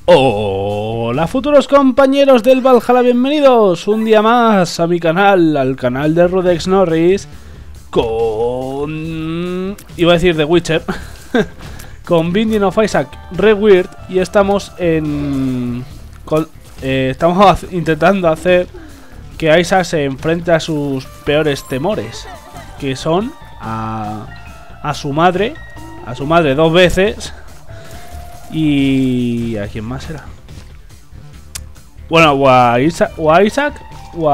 Hola futuros compañeros del Valhalla, bienvenidos un día más a mi canal, al canal de Rudex Norris, con... iba a decir The Witcher, con Binding of Isaac Rewired, y estamos estamos intentando hacer que Isaac se enfrente a sus peores temores, que son a su madre dos veces. Y... ¿a quién más era? Bueno, o a Isaac o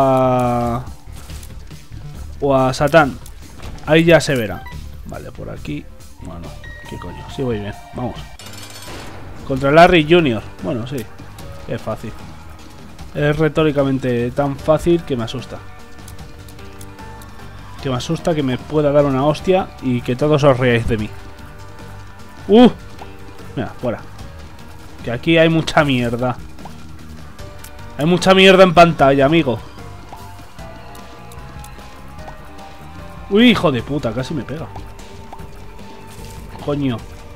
a Satán. Ahí ya se verá. Vale, por aquí. Bueno, qué coño, sí voy bien, vamos. Contra Larry Jr. Bueno, sí, es fácil. Es retóricamente tan fácil que me asusta. Que me asusta que me pueda dar una hostia y que todos os reáis de mí. Mira, fuera. Que aquí hay mucha mierda. Hay mucha mierda en pantalla, amigo. Uy, hijo de puta, casi me pega. Coño.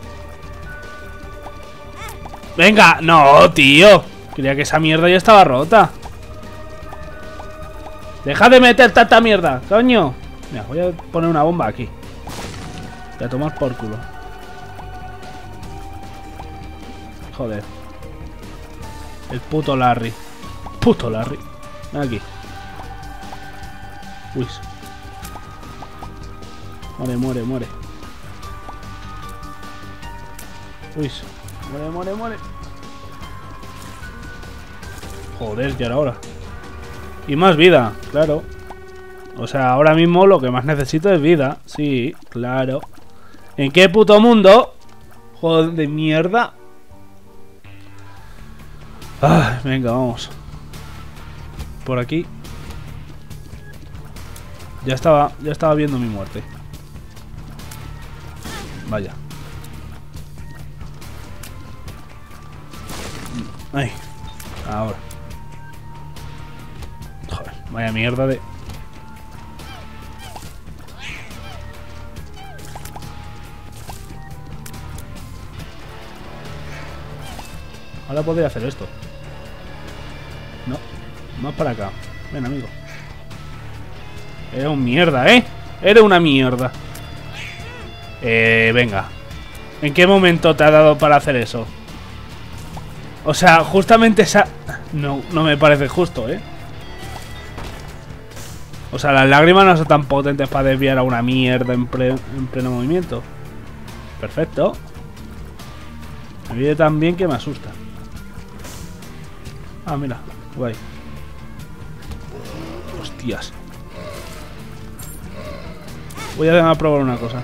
Venga, no, tío. Creía que esa mierda ya estaba rota. Deja de meter tanta mierda, coño. Mira, voy a poner una bomba aquí. Voy a tomar por culo. Joder. El puto Larry. Puto Larry. Ven aquí. Uy. Muere, muere, muere. Uy. Muere, muere, muere. Joder, ya era hora. Y más vida, claro. O sea, ahora mismo lo que más necesito es vida. Sí, claro. ¿En qué puto mundo? Joder de mierda. Ah, venga, vamos. Por aquí. Ya estaba viendo mi muerte. Vaya. Ay. Ahora. Joder, vaya mierda de... Ahora podría hacer esto. No, más para acá. Ven, amigo. Eres un mierda, ¿eh? Eres una mierda. Venga. ¿En qué momento te ha dado para hacer eso? O sea, justamente esa... No me parece justo, ¿eh? O sea, las lágrimas no son tan potentes para desviar a una mierda en pleno movimiento. Perfecto. Me viene tan bien que me asusta. Ah, mira. Guay. Hostias. Voy a probar una cosa.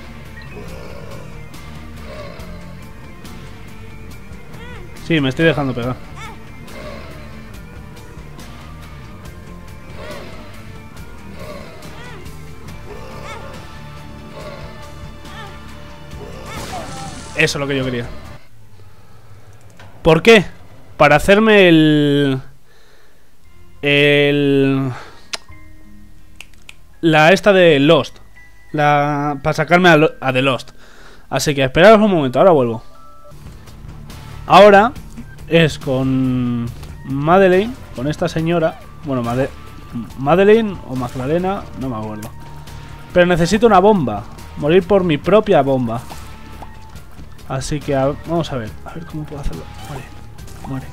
Sí, me estoy dejando pegar. Eso es lo que yo quería. ¿Por qué? Para hacerme la esta de Lost. Para sacarme a The Lost. Así que esperaros un momento, ahora vuelvo. Ahora es con Madeleine, con esta señora. Bueno, Madeleine o Magdalena, no me acuerdo. Pero necesito una bomba. Morir por mi propia bomba. Así que vamos a ver cómo puedo hacerlo. Muere.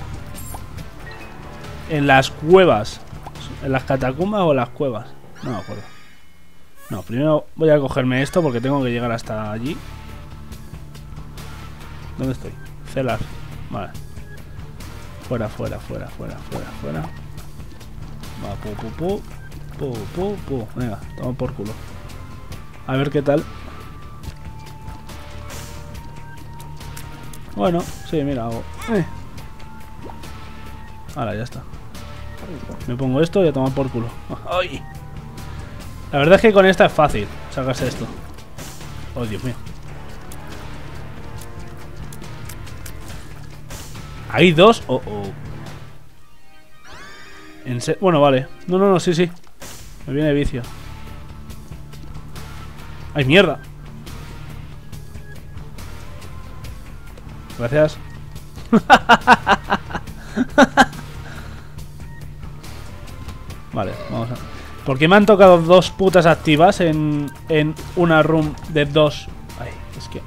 En las cuevas. ¿En las catacumbas o en las cuevas? No me acuerdo. No, primero voy a cogerme esto porque tengo que llegar hasta allí. ¿Dónde estoy? Celar. Vale. Fuera. Va, pu. Venga, toma por culo. A ver qué tal. Bueno, sí, mira, hago... Ahora, ya está. Me pongo esto y a tomar por culo. ¡Ay! La verdad es que con esta es fácil sacarse esto. Oh, Dios mío. ¿Hay dos? Oh. Bueno, vale. No, sí. Me viene de vicio. ¡Ay, mierda! Gracias. Vale, vamos a... ¿Por qué me han tocado dos putas activas en una room de dos? Ay, es que...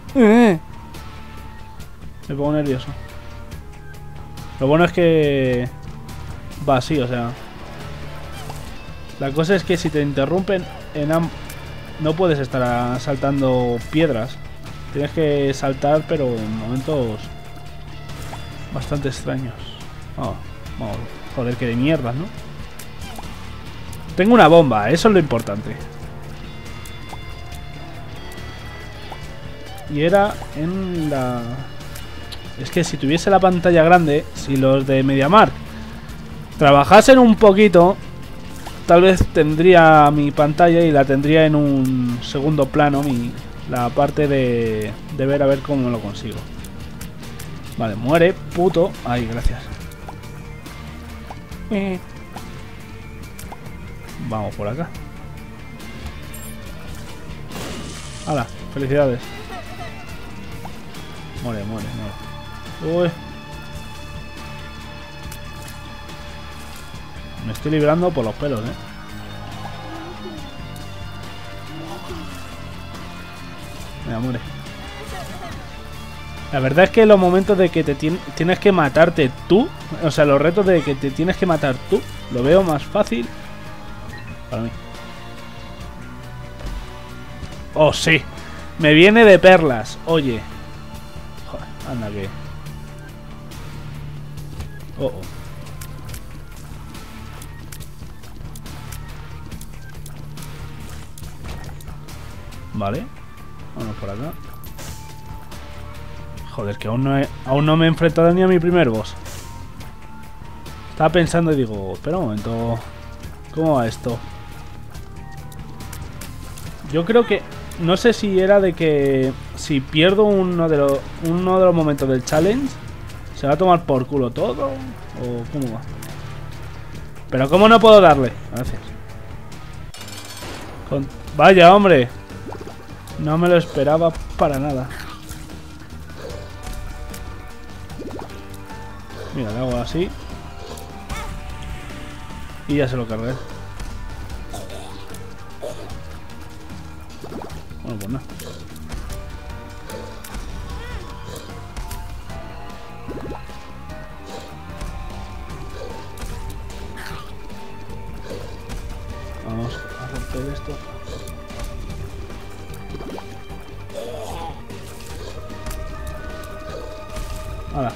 Me pongo nervioso. Lo bueno es que... va así, o sea... La cosa es que si te interrumpen no puedes estar saltando piedras. Tienes que saltar, pero en momentos bastante extraños. Oh, vamos, joder, que de mierda, ¿no? Tengo una bomba, eso es lo importante. Y era en la... Es que si tuviese la pantalla grande, si los de MediaMarkt trabajasen un poquito, tal vez tendría mi pantalla y la tendría en un segundo plano, la parte de ver a ver cómo lo consigo. Vale, muere, puto. Ay, gracias. Vamos por acá. ¡Hala! Felicidades. Muere, muere, muere. Uy. Me estoy librando por los pelos, Mira, muere. La verdad es que los momentos de que te tienes que matarte tú, o sea, los retos de que te tienes que matar tú, lo veo más fácil para mí. Oh, sí. Me viene de perlas. Oye. Joder, anda que... Oh, oh. Vale. Vamos por acá. Joder, que aún no me he enfrentado ni a mi primer boss. Estaba pensando y digo, espera un momento. ¿Cómo va esto? Yo creo que... No sé si era de que... Si pierdo uno de los momentos del challenge, ¿se va a tomar por culo todo? ¿O cómo va? Pero ¿cómo no puedo darle? Gracias. Vaya, hombre. No me lo esperaba para nada. Mira, le hago así. Y ya se lo cargué. Bueno, pues nada. Vamos a romper esto. Ahora.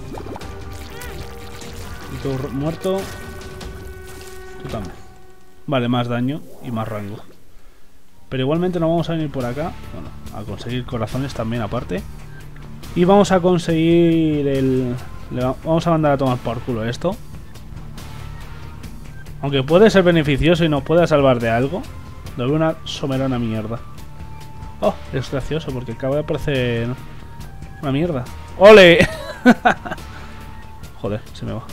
Y tú muerto. Tú también. Vale, más daño y más rango. Pero igualmente nos vamos a venir por acá. Bueno, a conseguir corazones también aparte. Y vamos a conseguir el... Vamos a mandar a tomar por culo esto. Aunque puede ser beneficioso y nos pueda salvar de algo. Lo veo una soberana mierda. Oh, es gracioso porque acaba de aparecer una mierda. ¡Ole! Joder, se me va.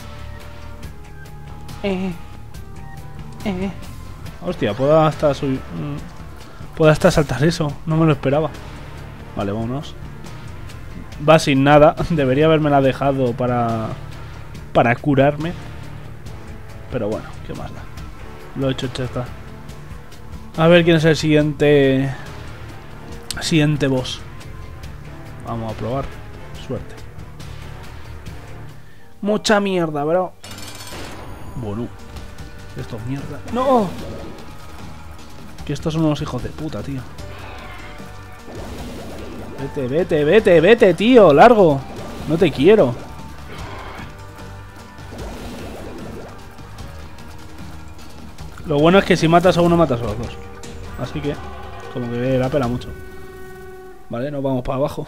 Hostia, puedo hasta subir... Puedo hasta saltar eso. No me lo esperaba. Vale, vámonos. Va sin nada. Debería habérmela dejado para curarme. Pero bueno, ¿qué más da? Lo he hecho, ya está. A ver quién es el siguiente boss. Vamos a probar. Suerte. Mucha mierda, bro. Bueno. Esto es mierda. ¡No! Que estos son unos hijos de puta, tío. Vete, vete, vete, vete, tío. Largo. No te quiero. Lo bueno es que si matas a uno, matas a los dos. Así que, como que la pela mucho. Vale, nos vamos para abajo.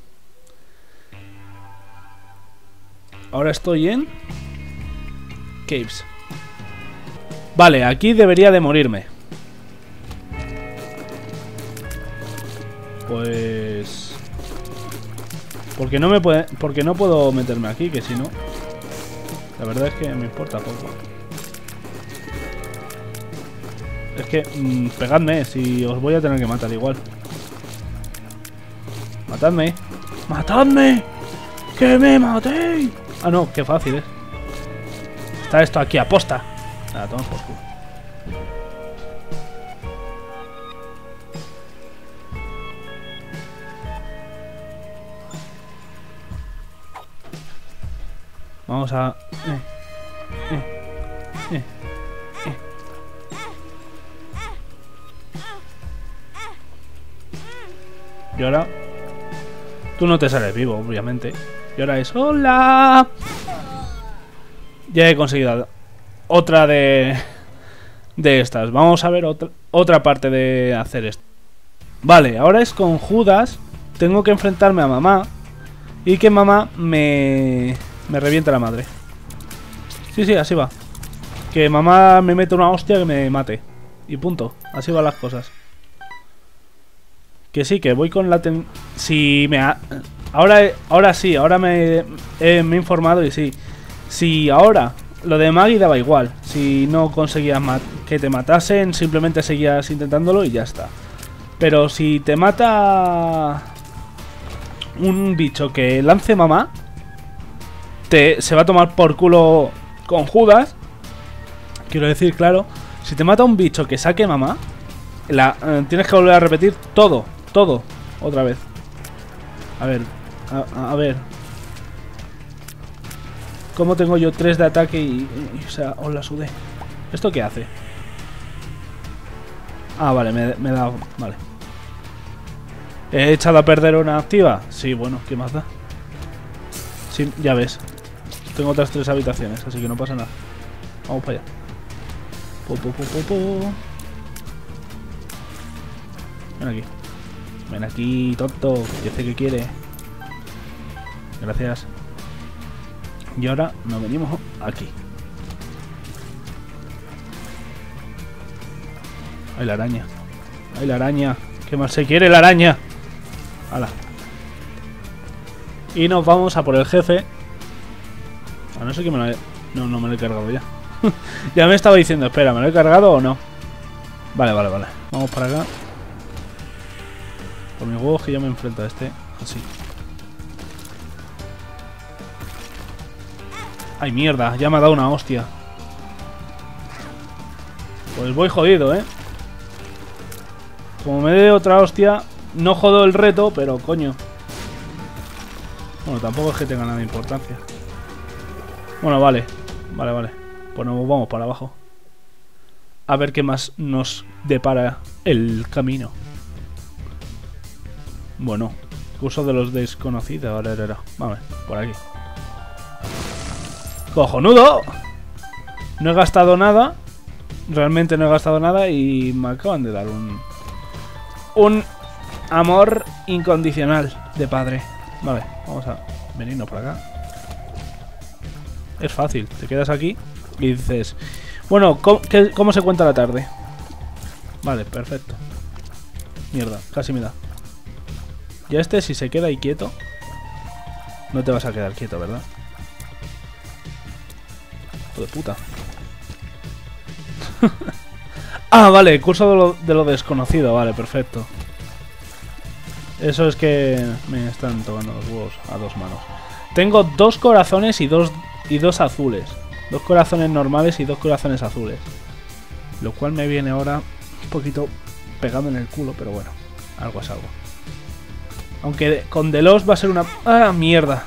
Ahora estoy en... Caves. Vale, aquí debería de morirme. Pues... Porque no puedo meterme aquí, que si no... La verdad es que me importa poco. Es que... pegadme, si os voy a tener que matar igual. Matadme. ¡Matadme! ¡Que me matéis! Ah, no, qué fácil, Está esto aquí, aposta. Ah, toma por culo. Vamos a... Y ahora... Tú no te sales vivo, obviamente. Y ahora es... ¡Hola! Ya he conseguido otra de estas. Vamos a ver otra parte de hacer esto. Vale, ahora es con Judas. Tengo que enfrentarme a mamá. Y que mamá me reviente la madre. Sí, así va. Que mamá me mete una hostia que me mate. Y punto. Así van las cosas. Que sí, que voy con la... Si me ha... Ahora sí, ahora me he informado y sí. Si ahora lo de Maggie daba igual. Si no conseguías que te matasen, simplemente seguías intentándolo y ya está. Pero si te mata un bicho que lance mamá, se va a tomar por culo con Judas. Quiero decir, claro, si te mata un bicho que saque mamá, tienes que volver a repetir todo otra vez. A ver, a ver. ¿Cómo tengo yo 3 de ataque y o sea, os la sudé? ¿Esto qué hace? Ah, vale, me da... Vale. ¿He echado a perder una activa? Sí, bueno, ¿qué más da? Sí, ya ves. Tengo otras 3 habitaciones, así que no pasa nada. Vamos para allá. Ven aquí. Ven aquí, tonto. Yo sé que quiere. Gracias. Y ahora nos venimos aquí. ¡Ay, la araña! ¡Ay, la araña! ¿Qué más se quiere la araña? ¡Hala! Y nos vamos a por el jefe. A no ser que me lo haya... No me lo he cargado ya. Ya me estaba diciendo, espera, ¿me lo he cargado o no? Vale. Vamos para acá. Por mis huevos que yo me enfrento a este. Así. ¡Ay, mierda! Ya me ha dado una hostia. Pues voy jodido, Como me dé otra hostia, no jodo el reto, pero coño. Bueno, tampoco es que tenga nada de importancia. Bueno, vale. Pues nos vamos para abajo. A ver qué más nos depara el camino. Bueno, curso de los desconocidos. Ahora. Vamos, por aquí. ¡Cojonudo! No he gastado nada. Realmente no he gastado nada y me acaban de dar un amor incondicional de padre. Vale, vamos a venirnos por acá. Es fácil, te quedas aquí y dices... Bueno, ¿cómo se cuenta la tarde? Vale, perfecto. Mierda, casi me da. Ya si se queda ahí quieto... No te vas a quedar quieto, ¿verdad? Hijo de puta. Ah, vale, curso de lo desconocido. Vale, perfecto. Eso es que me están tocando los huevos a 2 manos. Tengo 2 corazones y dos azules. 2 corazones normales y 2 corazones azules. Lo cual me viene ahora un poquito pegado en el culo, pero bueno, algo es algo. Aunque con The Lost va a ser una... ¡Ah, mierda!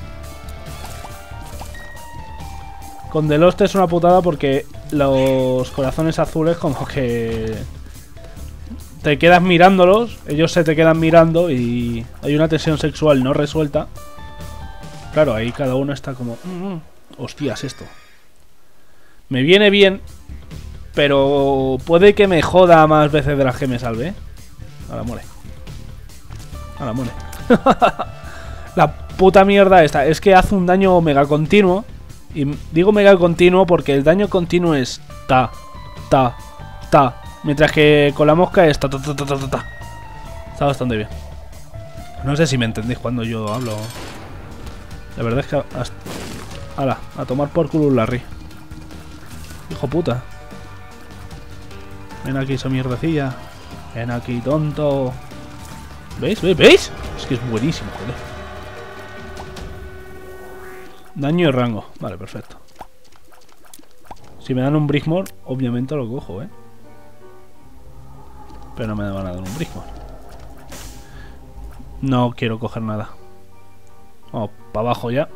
Con The Lost es una putada porque los corazones azules como que... Te quedas mirándolos, ellos se te quedan mirando y hay una tensión sexual no resuelta. Claro, ahí cada uno está como... Hostias, esto. Me viene bien, pero puede que me joda más veces de las que me salve. Ahora muere. Ahora muere. La puta mierda esta. Es que hace un daño mega continuo. Y digo mega continuo porque el daño continuo es ta. Mientras que con la mosca es ta. Está bastante bien. No sé si me entendéis cuando yo hablo. La verdad es que... ¡Hala! A tomar por culo un Larry. Hijo puta. Ven aquí esa mierdecilla. Ven aquí, tonto. ¿Veis? ¿Veis? Es que es buenísimo, joder. Daño y rango. Vale, perfecto. Si me dan un Brickmore, obviamente lo cojo, ¿eh? Pero no me van a dar un Brickmore. No quiero coger nada. Vamos, para abajo ya.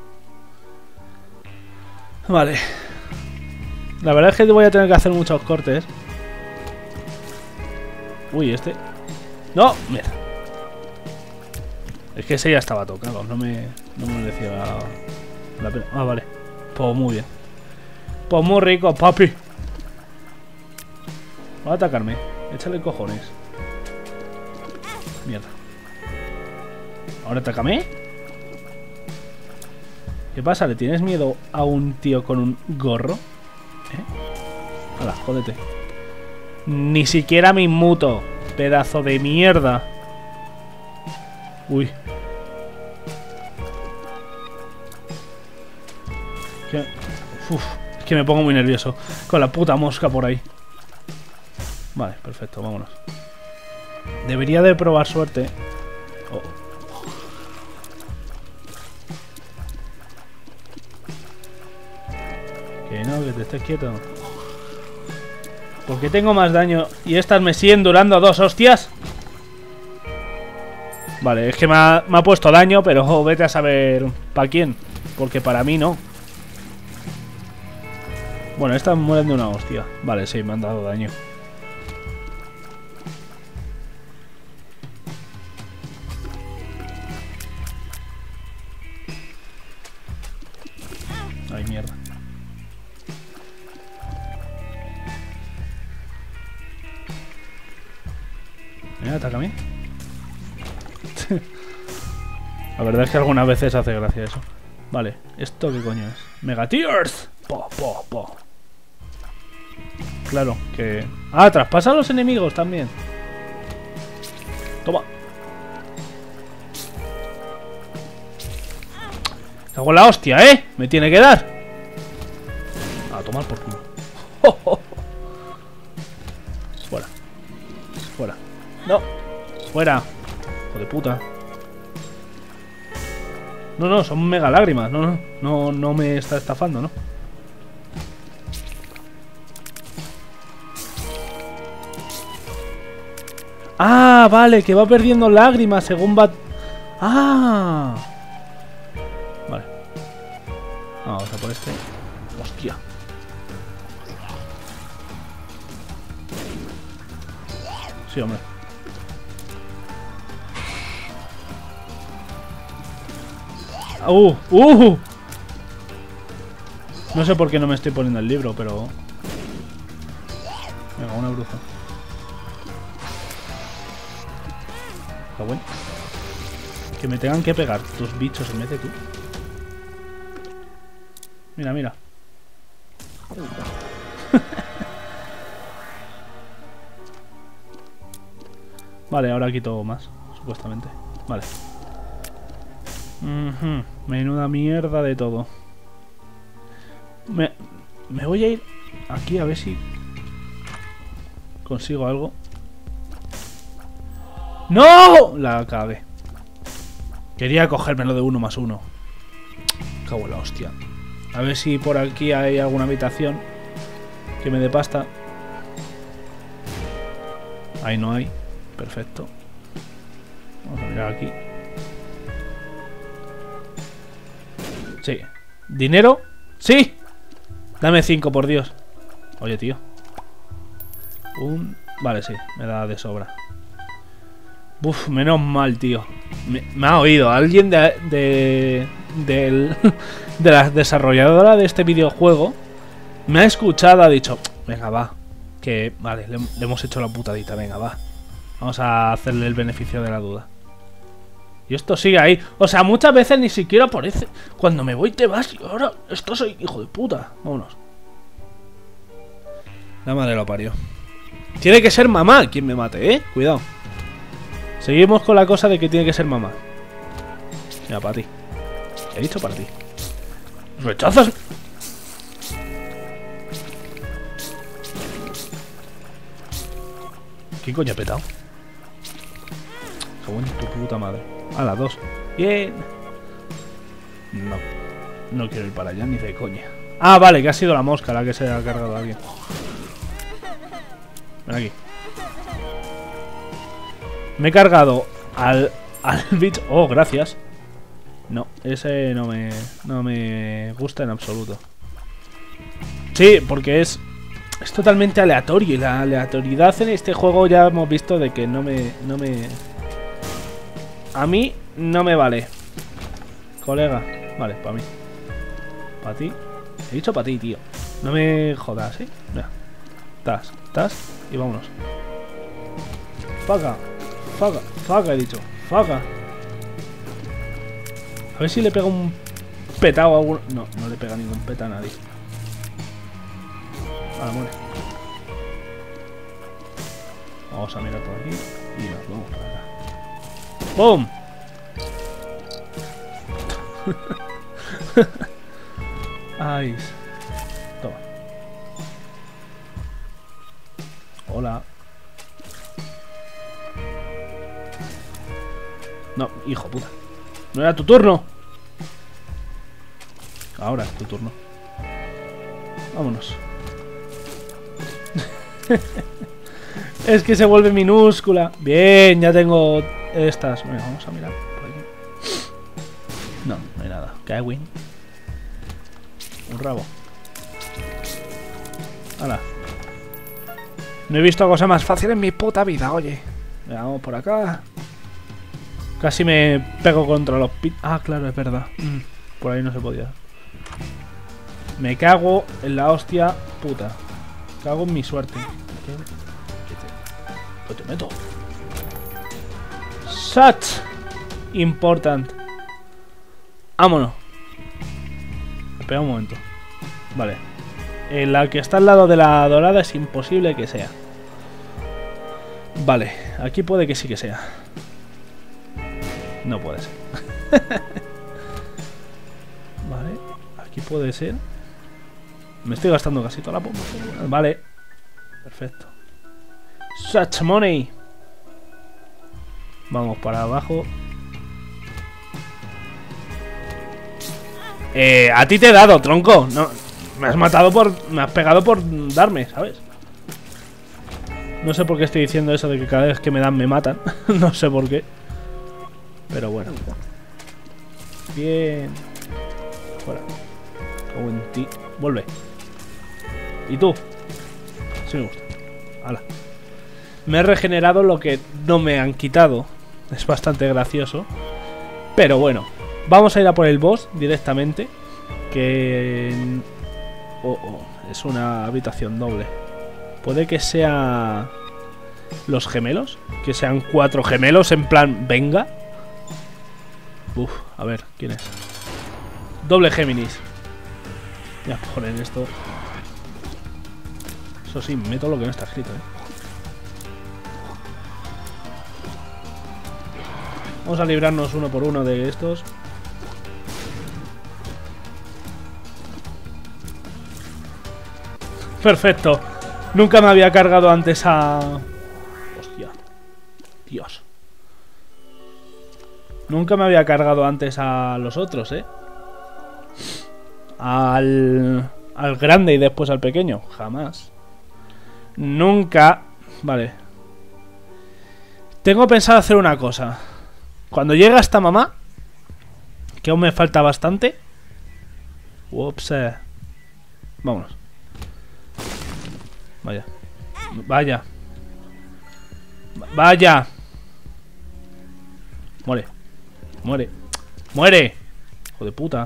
Vale. La verdad es que voy a tener que hacer muchos cortes. Uy, este... ¡No! Mierda. Es que ese ya estaba tocado. No me merecía la pena. Ah, vale. Pues muy bien. Pues muy rico, papi. Va a atacarme. Échale cojones. Mierda. ¿Ahora atácame? ¿Qué pasa? ¿Le tienes miedo a un tío con un gorro? ¿Eh? Hala, jódete. Ni siquiera me inmuto. Pedazo de mierda. Uy. Es que me pongo muy nervioso con la puta mosca por ahí. Vale, perfecto, vámonos. Debería de probar suerte. Oh. Que no, que te estés quieto. ¿Por qué tengo más daño y estas me siguen durando 2 hostias? Vale, es que me ha puesto daño, pero vete a saber para quién. Porque para mí no. Bueno, estas mueren de una hostia. Vale, sí, me han dado daño. Ay, mierda. Mira, atácame. La verdad es que algunas veces hace gracia eso. Vale, ¿esto qué coño es? Megatears. Po, po, po. Claro, que... Ah, traspasa a los enemigos también. Toma. Cago en la hostia, ¿eh? Me tiene que dar. A tomar por culo. Fuera. Fuera. No. Fuera. Hijo de puta. No, no, son mega lágrimas. No, no. No me está estafando, ¿no? Ah, vale, que va perdiendo lágrimas según va... Ah. Vale. Vamos a por este. Hostia. Sí, hombre. No sé por qué no me estoy poniendo el libro, pero... Venga, una bruja. Está bueno. Que me tengan que pegar tus bichos en vez de tú. Mira, mira. Vale, ahora quito más, supuestamente. Vale. Menuda mierda de todo. Me voy a ir aquí a ver si consigo algo. ¡No! La cagué. Quería cogérmelo de 1+1. Cago en la hostia. A ver si por aquí hay alguna habitación que me dé pasta. Ahí no hay. Perfecto. Vamos a mirar aquí. Sí. ¿Dinero? ¡Sí! Dame 5, por Dios. Oye, tío. Vale, sí. Me da de sobra. Uf, menos mal, tío. Me ha oído. Alguien de la desarrolladora de este videojuego me ha escuchado, ha dicho, venga, va. Que, vale, le hemos hecho la putadita, venga, va. Vamos a hacerle el beneficio de la duda. Y esto sigue ahí. O sea, muchas veces ni siquiera aparece. Cuando me voy te vas y ahora esto soy hijo de puta. Vámonos. La madre lo parió. Tiene que ser mamá quien me mate, ¿eh? Cuidado. Seguimos con la cosa de que tiene que ser mamá. Mira, para ti. He dicho para ti. ¿Rechazas? ¿Quién coño ha petado? Cago en tu puta madre. A las 2. Bien. No. No quiero ir para allá ni de coña. Ah, vale, que ha sido la mosca la que se ha cargado a alguien. Ven aquí. Me he cargado al bicho. Oh, gracias. No, ese no me gusta en absoluto. Sí, porque es totalmente aleatorio. Y la aleatoriedad en este juego ya hemos visto de que no me... A mí no me vale. Colega. Vale, para mí. Para ti. He dicho para ti, tío. No me jodas, ¿eh? Mira. Tas. Y vámonos. Faga. He dicho. Faga. A ver si le pega un petao a alguno. No, no le pega ningún peta a nadie. Ahora muere. Vamos a mirar por aquí. Y nos vamos para acá. ¡Bum! Ay. Toma. Hola. No, hijo puta. No era tu turno. Ahora es tu turno. Vámonos. Es que se vuelve minúscula. Bien, ya tengo estas. Bueno, vamos a mirar por aquí. No, no hay nada. Kawin. Un rabo. Hala. No he visto cosa más fácil en mi puta vida, oye. Vamos por acá. Casi me pego contra los pit. Ah, claro, es verdad. Por ahí no se podía. Me cago en la hostia puta. Cago en mi suerte. ¿Qué te meto? Such important. Vámonos. Espera un momento. Vale. La que está al lado de la dorada es imposible que sea. Vale. Aquí puede que sí que sea. No puede ser. Vale. Aquí puede ser. Me estoy gastando casi toda la pompa. Vale. Perfecto. Such money. Vamos para abajo. A ti te he dado, tronco. No, me has matado por... Me has pegado por darme, ¿sabes? No sé por qué estoy diciendo eso de que cada vez que me dan me matan. No sé por qué. Pero bueno. Bien. Fuera. Como en ti. Vuelve. ¿Y tú? Sí me gusta. Hala. Me he regenerado lo que no me han quitado. Es bastante gracioso. Pero bueno. Vamos a ir a por el boss directamente. Que... es una habitación doble. Puede que sea... Los gemelos. Que sean 4 gemelos en plan... Venga. Uf, a ver, ¿quién es? Doble Géminis. Ya ponen esto. Eso sí, meto lo que no está escrito, Vamos a librarnos uno por uno de estos. Perfecto. Nunca me había cargado antes a... Hostia. Dios. Nunca me había cargado antes a los otros, Al grande y después al pequeño. Jamás. Nunca. Vale. Tengo pensado hacer una cosa. Cuando llegue esta mamá, que aún me falta bastante. Ups. Vámonos. Vaya. Vaya. Vaya. Muere. Muere. ¡Muere! Hijo de puta.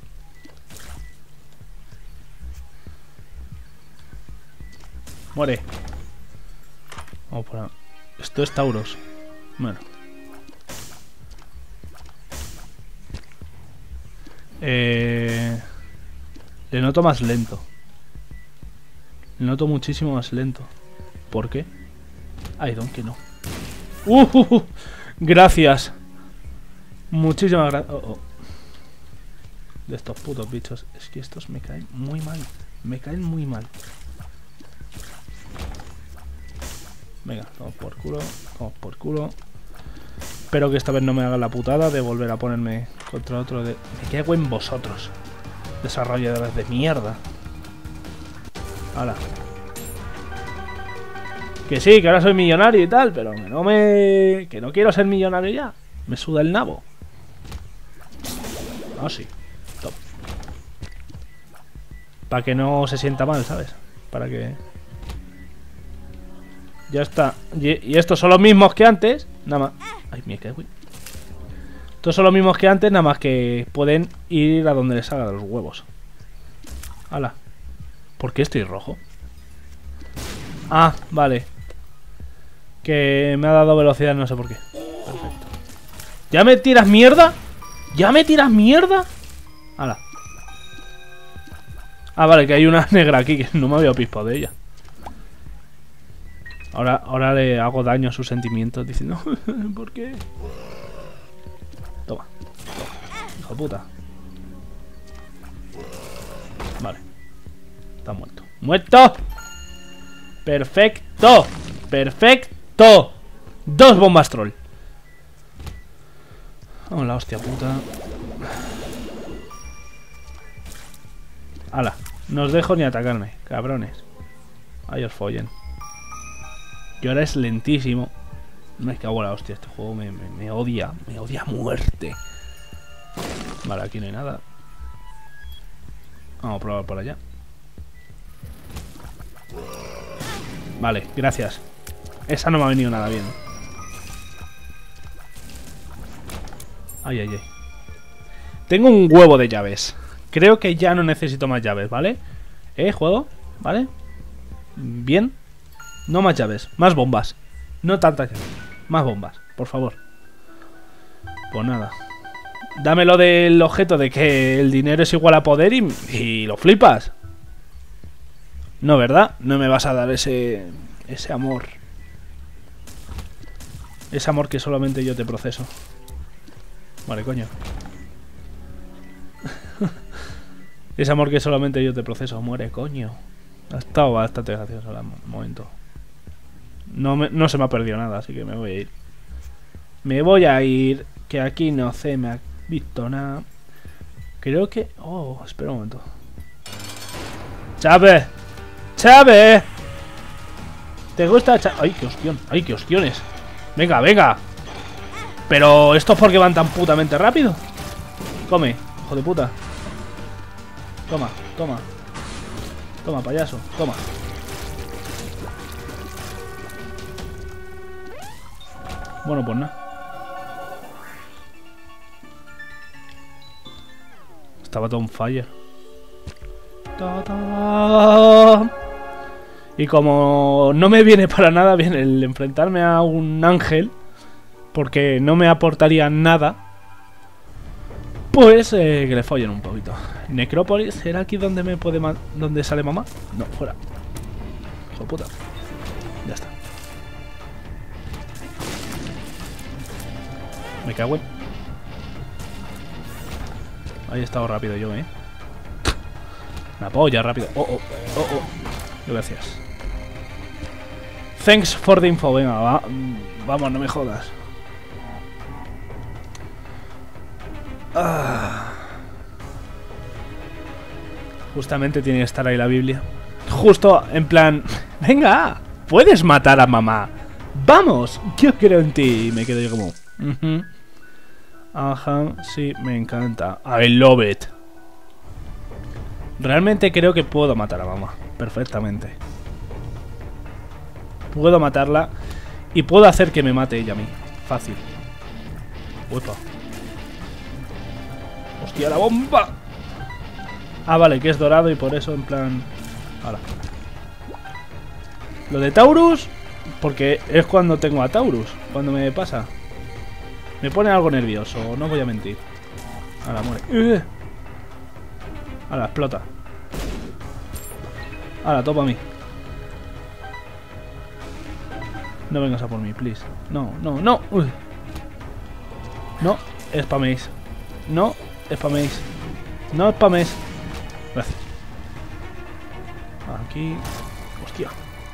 Muere. Vamos por ahí. Esto es Tauros. Bueno. Le noto más lento. Le noto muchísimo más lento. ¿Por qué? Ay, don que no. Gracias. Muchísimas gracias. De estos putos bichos. Es que estos me caen muy mal. Me caen muy mal. Venga, vamos por culo. Vamos por culo. Espero que esta vez no me hagan la putada de volver a ponerme contra otro de... Me cago en vosotros. Desarrolladores de mierda. Hala. Que sí, que ahora soy millonario y tal, pero que no quiero ser millonario ya. Me suda el nabo. Ah, sí. Top. Para que no se sienta mal, ¿sabes? Para que... Ya está. Y estos son los mismos que antes. Nada más. Ay, me cago. Estos son los mismos que antes, nada más que pueden ir a donde les salga de los huevos. Hala. ¿Por qué estoy rojo? Ah, vale. Que me ha dado velocidad, no sé por qué. Perfecto. ¿Ya me tiras mierda? ¿Ya me tiras mierda? Hala. Ah, vale, que hay una negra aquí que no me había pispado de ella. Ahora le hago daño a sus sentimientos diciendo ¿por qué? Toma. Hijo de puta. Vale. Está muerto. ¡Muerto! ¡Perfecto! ¡Perfecto! 2 bombas troll. Vamos la hostia puta. Hala. No os dejo ni atacarme, cabrones. Ahí os follen. Y ahora es lentísimo. Me cago en la hostia. Este juego me odia. Me odia a muerte. Vale, aquí no hay nada. Vamos a probar por allá. Vale, gracias. Esa no me ha venido nada bien. Ay, ay, ay. Tengo un huevo de llaves. Creo que ya no necesito más llaves, ¿vale? Juego, ¿vale? Bien. No más llaves, más bombas. No tantas llaves, más bombas, por favor. Pues nada. Dámelo del objeto de que el dinero es igual a poder y lo flipas. No, ¿verdad? No me vas a dar ese amor. Ese amor que solamente yo te proceso. Vale, coño. Ese amor que solamente yo te proceso. Muere, coño. Ha estado bastante gracioso el momento. No se me ha perdido nada, así que me voy a ir. Me voy a ir. Que aquí no se me ha visto nada. Creo que... Oh, espera un momento. ¡Chávez! ¡Chávez! ¿Te gusta Chávez? ¡Ay, qué hostión! ¡Ay, qué hostiones! ¡Venga, venga! Pero esto es porque van tan putamente rápido. Come, hijo de puta. Toma, toma. Toma, payaso, toma. Bueno, pues nada. Estaba todo on fire. Y como no me viene para nada bien el enfrentarme a un ángel, porque no me aportaría nada, pues que le follen un poquito. Necrópolis, ¿será aquí donde me puede donde sale mamá? No, fuera. Hijo de puta. Ya está. Me cago en... Ahí he estado rápido yo, ¿eh? Me apoya rápido. Oh, oh, oh, oh. Gracias. Thanks for the info. Venga, vamos, no me jodas. Justamente tiene que estar ahí la Biblia. Justo en plan... Venga, puedes matar a mamá. Vamos, yo creo en ti. Y me quedo yo como... Ajá, sí, me encanta. I love it. Realmente creo que puedo matar a mamá. Perfectamente. Puedo matarla. Y puedo hacer que me mate ella a mí. Fácil. Uepa. ¡Hostia, la bomba! Ah, vale, que es dorado y por eso en plan... Ahora. Lo de Taurus... Porque es cuando tengo a Taurus. Cuando me pasa. Me pone algo nervioso, no voy a mentir. Ahora, muere. Ahora, explota. Ahora, topa a mí. No vengas a por mí, please. No, no, no. No, spaméis. No, spaméis. No spaméis. Gracias. Aquí. Hostia.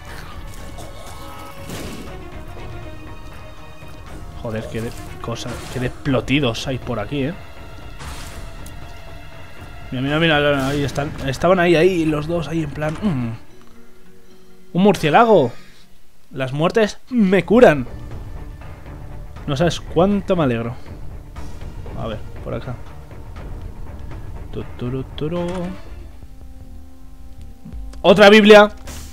Joder, qué de cosas, qué de explotidos hay por aquí, Mira, mira, mira, ahí están. Estaban ahí los dos, ahí en plan... Un murciélago. Las muertes me curan. No sabes cuánto me alegro. A ver, por acá. Otra Biblia.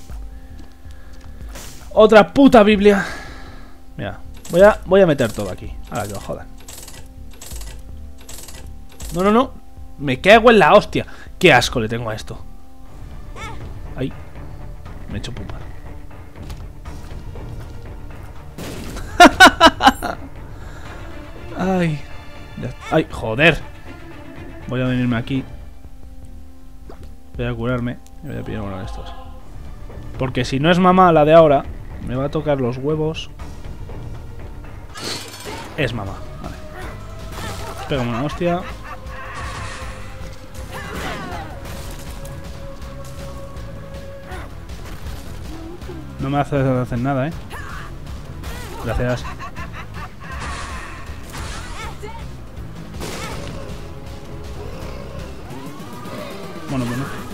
Otra puta Biblia. Mira, voy a meter todo aquí. Ahora que lo jodan. No, no, no. Me cago en la hostia. Qué asco le tengo a esto. Ahí. Me he hecho pupa. Ay. Ay, joder. Voy a venirme aquí. Voy a curarme. Y voy a pillar uno de estos. Porque si no es mamá la de ahora, me va a tocar los huevos. Es mamá. Vale. Pégame una hostia. No me hace nada, ¿eh? Gracias. Bueno.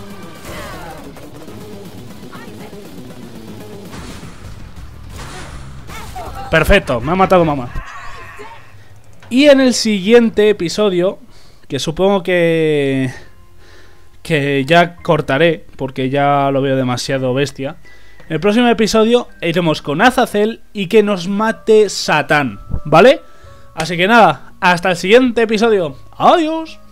Perfecto, me ha matado mamá. Y en el siguiente episodio, que supongo que ya cortaré, porque ya lo veo demasiado bestia. En el próximo episodio iremos con Azazel y que nos mate Satán, ¿vale? Así que nada, hasta el siguiente episodio. Adiós.